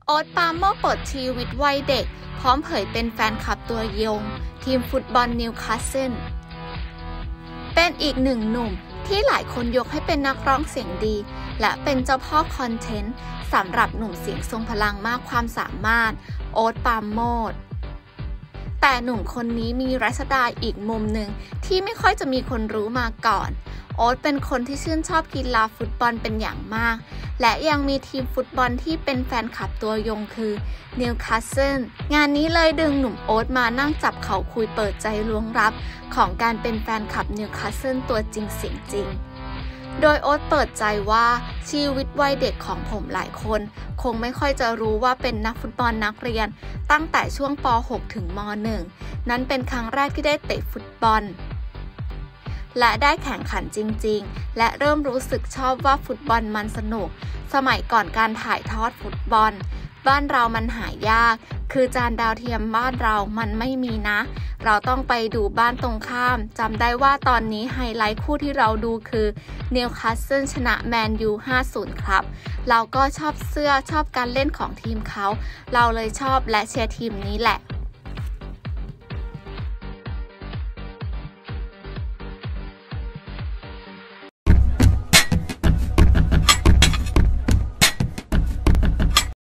โอ๊ต ปราโมช เปิดชีวิตวัยเด็กพร้อมเผยเป็นแฟนคลับตัวยงทีมฟุตบอลนิวคาสเซิลเป็นอีกหนึ่งหนุ่มที่หลายคนยกให้เป็นนักร้องเสียงดีและเป็นเจ้าพ่อคอนเทนต์สำหรับหนุ่มเสียงทรงพลังมากความสามารถโอ๊ต ปราโมช แต่หนุ่มคนนี้มีรัชดาอีกมุมหนึ่งที่ไม่ค่อยจะมีคนรู้มาก่อนโอ๊ตเป็นคนที่ชื่นชอบกีฬาฟุตบอลเป็นอย่างมากและยังมีทีมฟุตบอลที่เป็นแฟนคลับตัวยงคือนิวคาสเซิลงานนี้เลยดึงหนุ่มโอ๊ตมานั่งจับเขาคุยเปิดใจล้วงลับของการเป็นแฟนคลับนิวคาสเซิลตัวจริงเสียงจริงโดยโอ๊ตเปิดใจว่าชีวิตวัยเด็กของผมหลายคนคงไม่ค่อยจะรู้ว่าเป็นนักฟุตบอลนักเรียนตั้งแต่ช่วงป .6 ถึงม .1 นั้นเป็นครั้งแรกที่ได้เตะฟุตบอลและได้แข่งขันจริงๆและเริ่มรู้สึกชอบว่าฟุตบอลมันสนุกสมัยก่อนการถ่ายทอดฟุตบอลบ้านเรามันหายากคือจานดาวเทียมบ้านเรามันไม่มีนะเราต้องไปดูบ้านตรงข้ามจำได้ว่าตอนนี้ไฮไลท์คู่ที่เราดูคือนิวคาสเซิลชนะแมนยู 5-0 ครับเราก็ชอบเสื้อชอบการเล่นของทีมเขาเราเลยชอบและเชียร์ทีมนี้แหละ